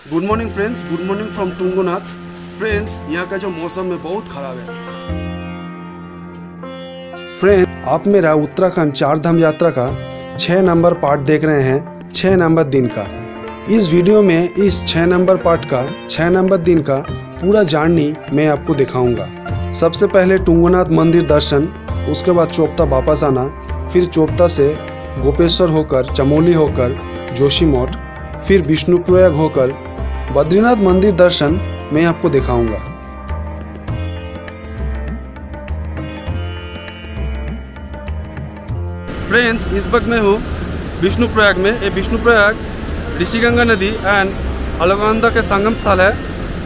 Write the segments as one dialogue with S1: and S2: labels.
S1: Good morning friends, good morning from Tungnath. Friends, यहाँ का जो मौसम है बहुत खराब है। फ्रेंड्स, आप मेरा उत्तराखंड 4 धाम यात्रा का 6 नंबर पार्ट देख रहे हैं, 6 नंबर दिन का। इस वीडियो में इस 6 नंबर पार्ट का 6 नंबर दिन का पूरा जर्नी मैं आपको दिखाऊंगा। सबसे पहले टुंगनाथ मंदिर दर्शन, उसके बाद चोपता वापस आना, फिर चोपता से गोपेश्वर होकर चमोली होकर जोशीमठ, फिर विष्णुप्रयाग होकर बद्रीनाथ मंदिर दर्शन मैं आपको दिखाऊंगा। फ्रेंड्स, इस वक्त मैं हूँ विष्णुप्रयाग में। ये विष्णुप्रयाग ऋषिगंगा नदी एंड अलकनंदा के संगम स्थल है।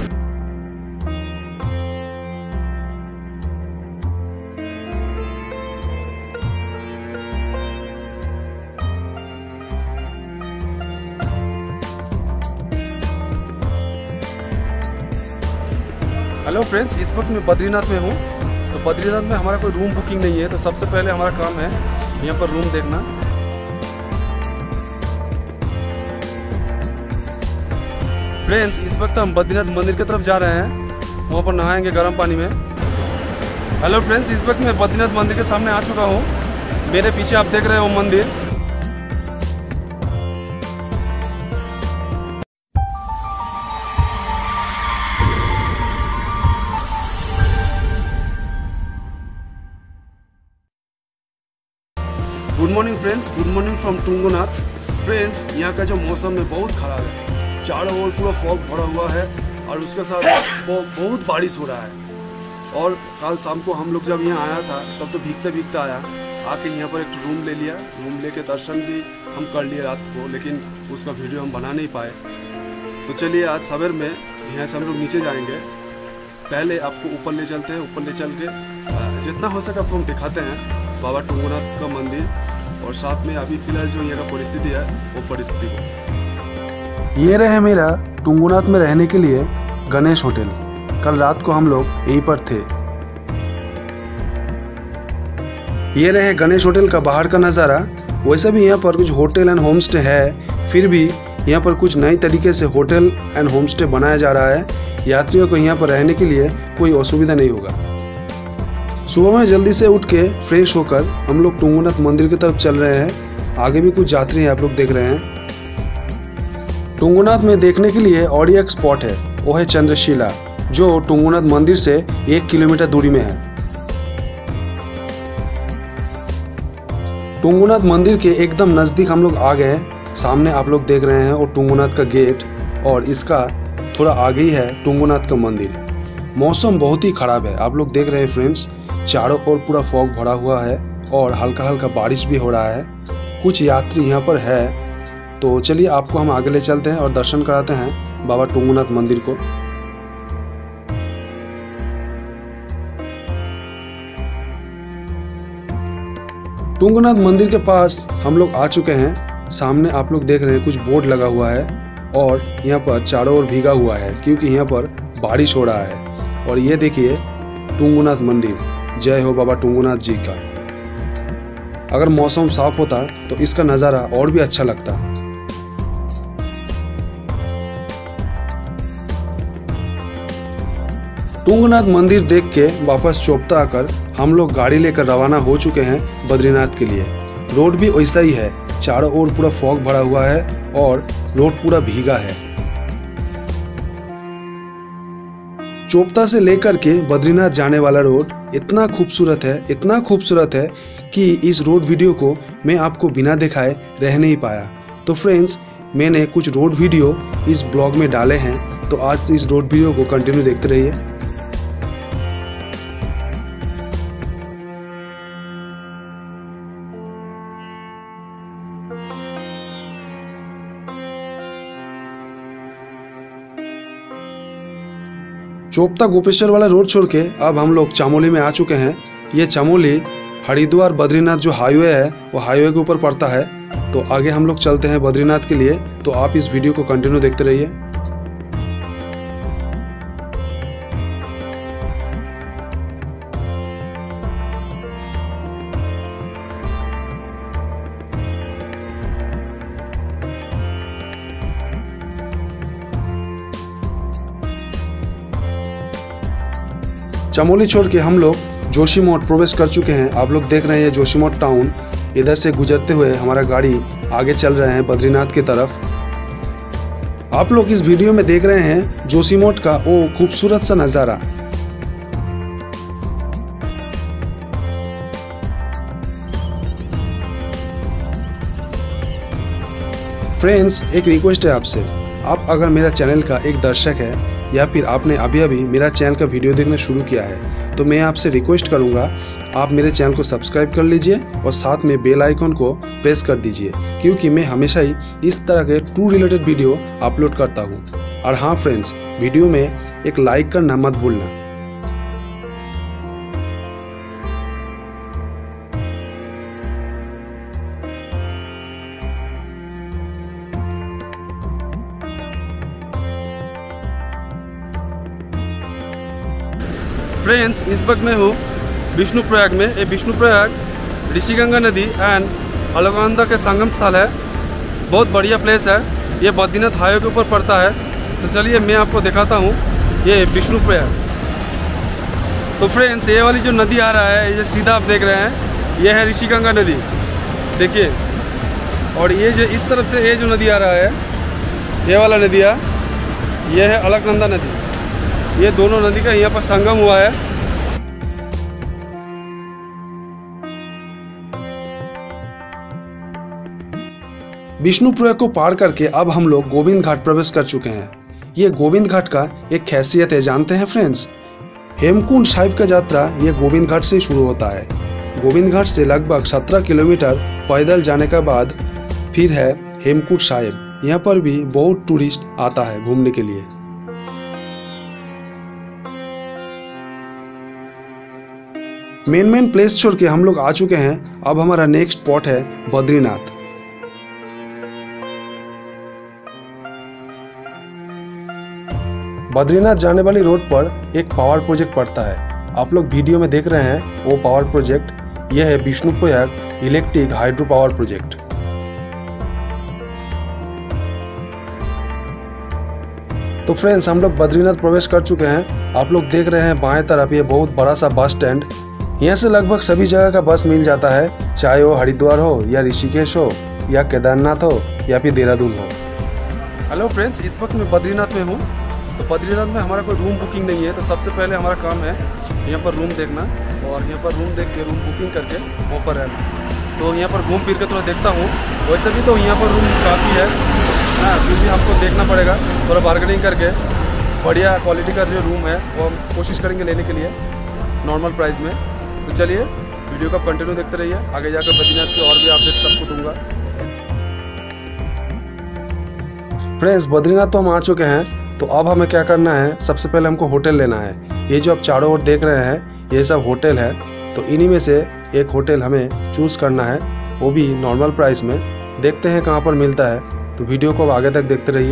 S1: हेलो फ्रेंड्स, इस वक्त मैं बद्रीनाथ में हूँ। तो बद्रीनाथ में हमारा कोई रूम बुकिंग नहीं है, तो सबसे पहले हमारा काम है यहाँ पर रूम देखना। फ्रेंड्स, इस वक्त हम बद्रीनाथ मंदिर की तरफ जा रहे हैं, वहाँ पर नहाएंगे गर्म पानी में। हेलो फ्रेंड्स, इस वक्त मैं बद्रीनाथ मंदिर के सामने आ चुका हूँ। मेरे पीछे आप देख रहे हो मंदिर। Good morning friends, good morning from Tungnath. Friends, यहाँ का जो मौसम है बहुत ख़राब है। चारों ओर पूरा फॉग भरा हुआ है और उसके साथ बहुत बारिश हो रहा है। और कल शाम को हम लोग जब यहाँ आया था तब तो भीगते भीगते आया, आके यहाँ पर एक रूम ले लिया। रूम लेके दर्शन भी हम कर लिए रात को, लेकिन उसका वीडियो हम बना नहीं पाए। तो चलिए आज सवेर में यहाँ से हम लोग नीचे जाएंगे। पहले आपको ऊपर ले चलते हैं। ऊपर ले चल के जितना हो सके आपको हम दिखाते हैं बाबा टुंगनाथ का मंदिर, और साथ में अभी फिलहाल जो यहाँ का परिस्थिति है वो परिस्थिति को। ये रहे मेरा टुंगनाथ में रहने के लिए गणेश होटल। कल रात को हम लोग यहीं पर थे। ये रहे गणेश होटल का बाहर का नज़ारा। वैसे भी यहाँ पर कुछ होटल एंड होम स्टे है, फिर भी यहाँ पर कुछ नई तरीके से होटल एंड होम स्टे बनाया जा रहा है। यात्रियों को यहाँ पर रहने के लिए कोई असुविधा नहीं होगा। सुबह में जल्दी से उठ के फ्रेश होकर हम लोग टुंगनाथ मंदिर की तरफ चल रहे हैं। आगे भी कुछ यात्री हैं, आप लोग देख रहे हैं। टुंगनाथ में देखने के लिए और एक स्पॉट है, वो है चंद्रशिला, जो टुंगनाथ मंदिर से 1 किलोमीटर दूरी में है। टुंगनाथ मंदिर के एकदम नज़दीक हम लोग आ गए हैं। सामने आप लोग देख रहे हैं वो टुंगनाथ का गेट, और इसका थोड़ा आगे ही है टुंगनाथ का मंदिर। मौसम बहुत ही ख़राब है, आप लोग देख रहे हैं फ्रेंड्स। चारों ओर पूरा फॉग भरा हुआ है और हल्का हल्का बारिश भी हो रहा है। कुछ यात्री यहाँ पर है, तो चलिए आपको हम आगे ले चलते हैं और दर्शन कराते हैं बाबा टुंगनाथ मंदिर को। टुंगनाथ मंदिर के पास हम लोग आ चुके हैं। सामने आप लोग देख रहे हैं कुछ बोर्ड लगा हुआ है, और यहाँ पर चारों ओर भीगा हुआ है क्योंकि यहाँ पर बारिश हो रहा है। और ये देखिए टुंगनाथ मंदिर, जय हो बाबा टुंगनाथ जी का। अगर मौसम साफ होता तो इसका नज़ारा और भी अच्छा लगता। टुंगनाथ मंदिर देख के वापस चोपता आकर हम लोग गाड़ी लेकर रवाना हो चुके हैं बद्रीनाथ के लिए। रोड भी वैसा ही है, चारों ओर पूरा फॉग भरा हुआ है और रोड पूरा भीगा है। चोपता से लेकर के बद्रीनाथ जाने वाला रोड इतना खूबसूरत है, इतना खूबसूरत है कि इस रोड वीडियो को मैं आपको बिना दिखाए रह नहीं पाया। तो फ्रेंड्स, मैंने कुछ रोड वीडियो इस ब्लॉग में डाले हैं, तो आज इस रोड वीडियो को कंटिन्यू देखते रहिए। चोपता गोपेश्वर वाला रोड छोड़ के अब हम लोग चमोली में आ चुके हैं। ये चमोली हरिद्वार बद्रीनाथ जो हाईवे है वो हाईवे के ऊपर पड़ता है। तो आगे हम लोग चलते हैं बद्रीनाथ के लिए, तो आप इस वीडियो को कंटिन्यू देखते रहिए। चमोली छोड़ के हम लोग जोशीमठ प्रवेश कर चुके हैं। आप लोग देख रहे हैं जोशीमठ टाउन। इधर से गुजरते हुए हमारा गाड़ी आगे चल रहे हैं बद्रीनाथ की तरफ। आप लोग इस वीडियो में देख रहे हैं जोशीमठ का वो खूबसूरत सा नज़ारा। फ्रेंड्स, एक रिक्वेस्ट है आपसे, आप अगर मेरा चैनल का एक दर्शक है या फिर आपने अभी अभी मेरा चैनल का वीडियो देखना शुरू किया है तो मैं आपसे रिक्वेस्ट करूंगा आप मेरे चैनल को सब्सक्राइब कर लीजिए और साथ में बेल आइकन को प्रेस कर दीजिए, क्योंकि मैं हमेशा ही इस तरह के टूर रिलेटेड वीडियो अपलोड करता हूं। और हाँ फ्रेंड्स, वीडियो में एक लाइक करना मत भूलना।
S2: फ्रेंड्स, इस वक्त मैं हूँ विष्णुप्रयाग में। ये विष्णुप्रयाग ऋषिगंगा नदी एंड अलकनंदा के संगम स्थल है। बहुत बढ़िया प्लेस है। ये बद्रीनाथ हाईवे के ऊपर पड़ता है। तो चलिए मैं आपको दिखाता हूँ ये विष्णुप्रयाग। तो फ्रेंड्स, ये वाली जो नदी आ रहा है, ये सीधा आप देख रहे हैं, ये है ऋषिगंगा नदी। देखिए, और ये जो इस तरफ से ये जो नदी आ रहा है, ये वाला नदिया, ये है अलकनंदा नदी। ये दोनों नदी का यहाँ पर संगम हुआ है।
S1: विष्णुप्रयाग को पार करके अब हम लोग गोविंद घाट प्रवेश कर चुके हैं। ये गोविंद घाट का एक खासियत है, जानते हैं फ्रेंड्स? हेमकुंड साहिब का यात्रा ये गोविंद घाट से शुरू होता है। गोविंद घाट से लगभग 17 किलोमीटर पैदल जाने के बाद फिर है हेमकुंड साहिब। यहाँ पर भी बहुत टूरिस्ट आता है घूमने के लिए। मेन प्लेस छोड़ के हम लोग आ चुके हैं। अब हमारा नेक्स्ट स्पॉट है बद्रीनाथ। बद्रीनाथ जाने वाली रोड पर एक पावर प्रोजेक्ट पड़ता है। आप लोग वीडियो में देख रहे हैं वो पावर प्रोजेक्ट, यह है Vishnuprayag electric hydro power project. तो फ्रेंड्स, हम लोग बद्रीनाथ प्रवेश कर चुके हैं। आप लोग देख रहे हैं बाएं तरफ ये बहुत बड़ा सा बस स्टैंड। यहाँ से लगभग सभी जगह का बस मिल जाता है, चाहे वो हरिद्वार हो या ऋषिकेश हो या केदारनाथ हो या फिर देहरादून हो।
S2: हेलो फ्रेंड्स, इस वक्त मैं बद्रीनाथ में हूँ। तो बद्रीनाथ में हमारा कोई रूम बुकिंग नहीं है। तो सबसे पहले हमारा काम है यहाँ पर रूम देखना, और यहाँ पर रूम देख के रूम बुकिंग करके वहाँ पर रहना। तो यहाँ पर घूम फिर के थोड़ा देखता हूँ। वैसे भी तो यहाँ पर रूम काफ़ी है ना, फिर भी हमको देखना पड़ेगा थोड़ा बार्गेनिंग करके। बढ़िया क्वालिटी का जो रूम है वो हम कोशिश करेंगे लेने के लिए नॉर्मल प्राइस में। तो चलिए वीडियो का कंटिन्यू देखते रहिए। आगे जाकर बद्रीनाथ के और भी अपडेट सबको दूंगा।
S1: फ्रेंड्स, बद्रीनाथ तो हम आ चुके हैं। तो अब हमें क्या करना है, सबसे पहले हमको होटल लेना है। ये जो आप चारों ओर देख रहे हैं ये सब होटल है। तो इन्हीं में से एक होटल हमें चूज करना है, वो भी नॉर्मल प्राइस में। देखते हैं कहाँ पर मिलता है। तो वीडियो को आगे तक देखते रहिए।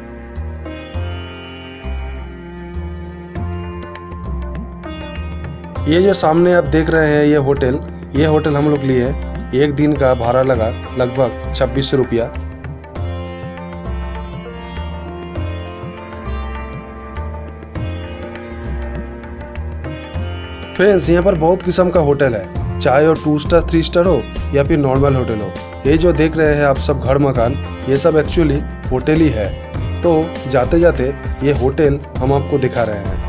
S1: ये जो सामने आप देख रहे हैं ये होटल हम लोग लिए। एक दिन का भाड़ा लगा लगभग 2600 रुपया। फ्रेंड्स, यहाँ पर बहुत किस्म का होटल है, चाहे वो 2 स्टार 3 स्टार हो या फिर नॉर्मल होटल हो। ये जो देख रहे हैं आप सब घर मकान, ये सब एक्चुअली होटल ही है। तो जाते जाते ये होटल हम आपको दिखा रहे हैं।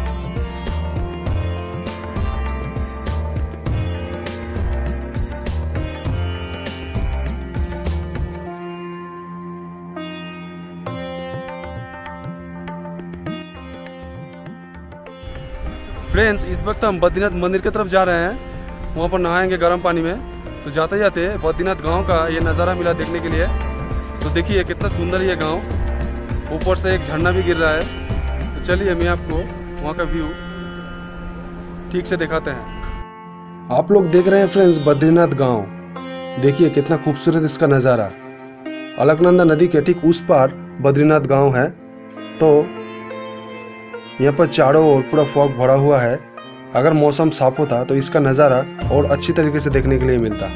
S2: फ्रेंड्स, इस वक्त हम बद्रीनाथ मंदिर की तरफ जा रहे हैं। वहाँ पर नहाएंगे गर्म पानी में। तो जाते जाते बद्रीनाथ गांव का ये नज़ारा मिला देखने के लिए। तो देखिए कितना सुंदर ये गांव, ऊपर से एक झरना भी गिर रहा है। तो चलिए मैं आपको वहाँ का व्यू ठीक से दिखाते हैं।
S1: आप लोग देख रहे हैं फ्रेंड्स बद्रीनाथ गांव। देखिए कितना खूबसूरत इसका नज़ारा। अलकनंदा नदी के ठीक उस पार बद्रीनाथ गांव है। तो यहाँ पर चारों ओर पूरा फॉग भरा हुआ है। अगर मौसम साफ होता तो इसका नज़ारा और अच्छी तरीके से देखने के लिए मिलता।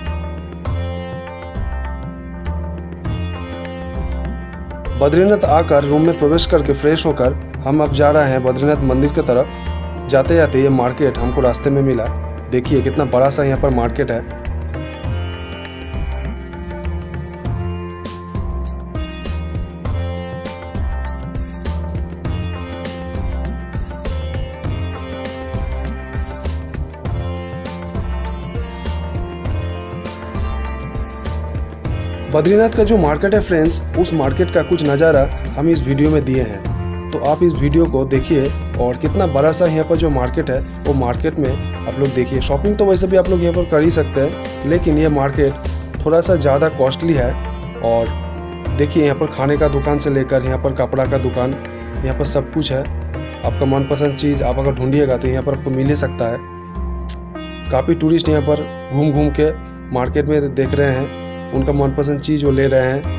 S1: बद्रीनाथ आकर रूम में प्रवेश करके फ्रेश होकर हम अब जा रहे हैं बद्रीनाथ मंदिर की तरफ।
S2: जाते जाते ये मार्केट हमको रास्ते में मिला। देखिए कितना बड़ा सा यहाँ पर मार्केट है। बद्रीनाथ का जो मार्केट है फ्रेंड्स, उस मार्केट का कुछ नज़ारा हम इस वीडियो में दिए हैं, तो आप इस वीडियो को देखिए। और कितना बड़ा सा यहाँ पर जो मार्केट है, वो मार्केट में आप लोग देखिए। शॉपिंग तो वैसे भी आप लोग यहाँ पर कर ही सकते हैं, लेकिन ये मार्केट थोड़ा सा ज़्यादा कॉस्टली है। और देखिए यहाँ पर खाने का दुकान से लेकर यहाँ पर कपड़ा का दुकान, यहाँ पर सब कुछ है। आपका मनपसंद चीज़ आप अगर ढूंढिएगा तो यहाँ पर आपको मिल ही सकता है। काफ़ी टूरिस्ट यहाँ पर घूम घूम के मार्केट में देख रहे हैं, उनका मनपसंद चीज़ वो ले रहे हैं।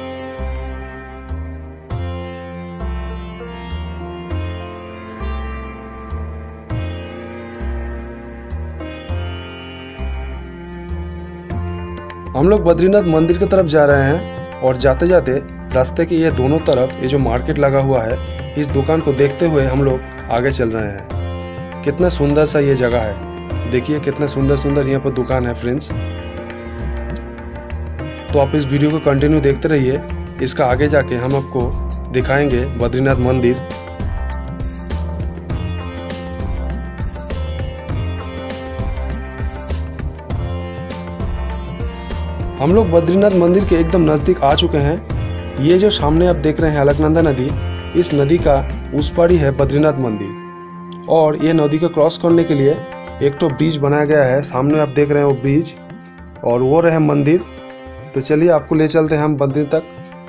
S2: हम लोग बद्रीनाथ मंदिर की तरफ जा रहे हैं और जाते जाते रास्ते के ये दोनों तरफ ये जो मार्केट लगा हुआ है, इस दुकान को देखते हुए हम लोग आगे चल रहे हैं। कितना सुंदर सा ये जगह है, देखिए कितना सुंदर सुंदर यहाँ पर दुकान है फ्रेंड्स। तो आप इस वीडियो को कंटिन्यू देखते रहिए। इसका आगे जाके हम आपको दिखाएंगे बद्रीनाथ मंदिर। हम लोग बद्रीनाथ मंदिर के एकदम नज़दीक आ चुके हैं। ये जो सामने आप देख रहे हैं अलकनंदा नदी, इस नदी का उस पार ही है बद्रीनाथ मंदिर। और ये नदी को क्रॉस करने के लिए एक तो ब्रिज बनाया गया है, सामने आप देख रहे हैं वो ब्रिज, और वो रहे मंदिर। तो चलिए आपको ले चलते हैं हम मंदिर तक।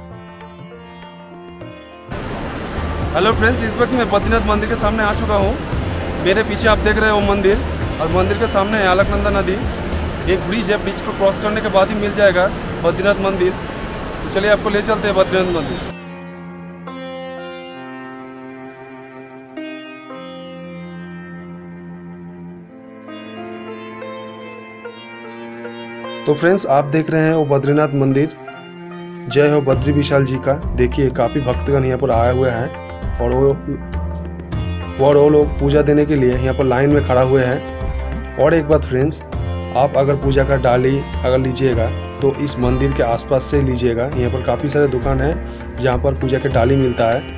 S1: हेलो फ्रेंड्स, इस वक्त मैं बद्रीनाथ मंदिर के सामने आ चुका हूँ। मेरे पीछे आप देख रहे हो मंदिर, और मंदिर के सामने है अलकनंदा नदी। एक ब्रिज है, ब्रिज को क्रॉस करने के बाद ही मिल जाएगा बद्रीनाथ मंदिर। तो चलिए आपको ले चलते हैं बद्रीनाथ मंदिर।
S2: तो फ्रेंड्स आप देख रहे हैं वो बद्रीनाथ मंदिर। जय हो बद्री विशाल जी का। देखिए काफ़ी भक्तगण यहाँ पर आए हुए हैं, और वो लोग पूजा देने के लिए यहाँ पर लाइन में खड़ा हुए हैं। और एक बात फ्रेंड्स, आप अगर पूजा का डाली अगर लीजिएगा तो इस मंदिर के आसपास से लीजिएगा। यहाँ पर काफ़ी सारे दुकान हैं जहाँ पर पूजा के डाली मिलता है।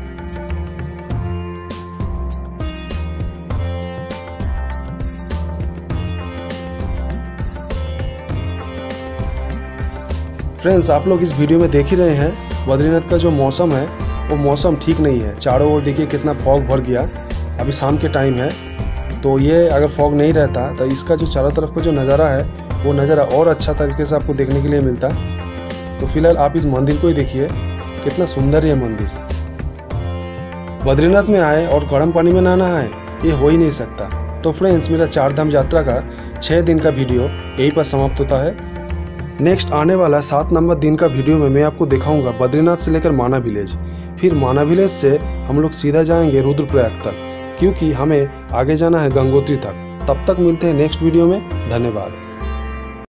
S2: फ्रेंड्स आप लोग इस वीडियो में देख ही रहे हैं, बद्रीनाथ का जो मौसम है वो मौसम ठीक नहीं है। चारों ओर देखिए कितना फॉग भर गया। अभी शाम के टाइम है, तो ये अगर फॉग नहीं रहता तो इसका जो चारों तरफ का जो नज़ारा है, वो नज़ारा और अच्छा तरीके से आपको देखने के लिए मिलता। तो फिलहाल आप इस मंदिर को ही देखिए, कितना सुंदर है मंदिर। बद्रीनाथ में आए और गर्म पानी में नहाना है, ये हो ही नहीं सकता। तो फ्रेंड्स मेरा 4 धाम यात्रा का 6 दिन का वीडियो यहीं पर समाप्त होता है। नेक्स्ट आने वाला 7 नंबर दिन का वीडियो में मैं आपको दिखाऊंगा बद्रीनाथ से लेकर माना विलेज। फिर माना विलेज से हम लोग सीधा जाएंगे रुद्रप्रयाग तक, क्योंकि हमें आगे जाना है गंगोत्री तक। तब तक मिलते हैं नेक्स्ट वीडियो में। धन्यवाद।